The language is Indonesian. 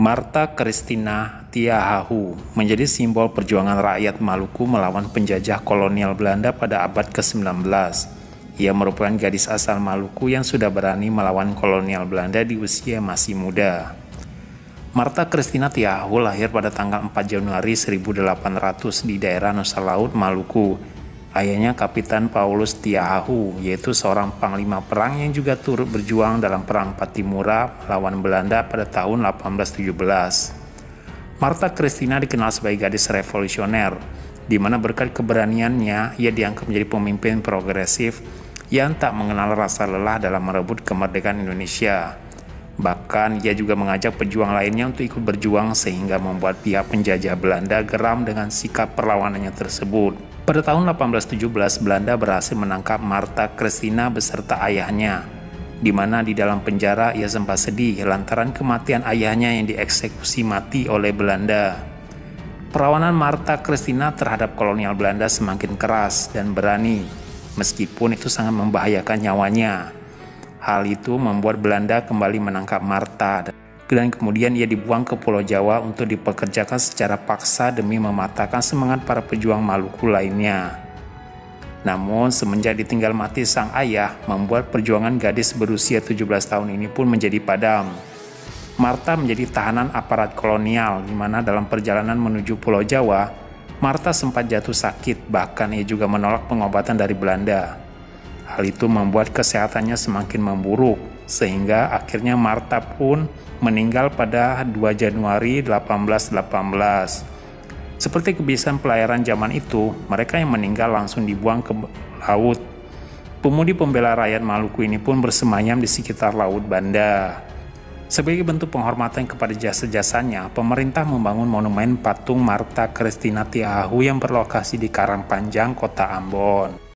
Martha Christina Tiahahu menjadi simbol perjuangan rakyat Maluku melawan penjajah kolonial Belanda pada abad ke-19. Ia merupakan gadis asal Maluku yang sudah berani melawan kolonial Belanda di usia masih muda. Martha Christina Tiahahu lahir pada tanggal 4 Januari 1800 di daerah Nusa Laut, Maluku. Ayahnya Kapitan Paulus Tiahahu, yaitu seorang panglima perang yang juga turut berjuang dalam Perang Patimura melawan Belanda pada tahun 1817. Martha Christina dikenal sebagai gadis revolusioner, di mana berkat keberaniannya ia dianggap menjadi pemimpin progresif yang tak mengenal rasa lelah dalam merebut kemerdekaan Indonesia. Bahkan ia juga mengajak pejuang lainnya untuk ikut berjuang sehingga membuat pihak penjajah Belanda geram dengan sikap perlawanannya tersebut. Pada tahun 1817, Belanda berhasil menangkap Martha Christina beserta ayahnya, di mana di dalam penjara ia sempat sedih lantaran kematian ayahnya yang dieksekusi mati oleh Belanda. Perlawanan Martha Christina terhadap kolonial Belanda semakin keras dan berani, meskipun itu sangat membahayakan nyawanya. Hal itu membuat Belanda kembali menangkap Martha dan kemudian ia dibuang ke Pulau Jawa untuk dipekerjakan secara paksa demi mematahkan semangat para pejuang Maluku lainnya. Namun semenjak ditinggal mati sang ayah, membuat perjuangan gadis berusia 17 tahun ini pun menjadi padam. Martha menjadi tahanan aparat kolonial, di mana dalam perjalanan menuju Pulau Jawa, Martha sempat jatuh sakit, bahkan ia juga menolak pengobatan dari Belanda. Hal itu membuat kesehatannya semakin memburuk, sehingga akhirnya Martha pun meninggal pada 2 Januari 1818. Seperti kebiasaan pelayaran zaman itu, mereka yang meninggal langsung dibuang ke laut. Pemudi pembela rakyat Maluku ini pun bersemayam di sekitar Laut Banda. Sebagai bentuk penghormatan kepada jasa-jasanya, pemerintah membangun monumen patung Martha Christina Tiahahu yang berlokasi di Karangpanjang, Kota Ambon.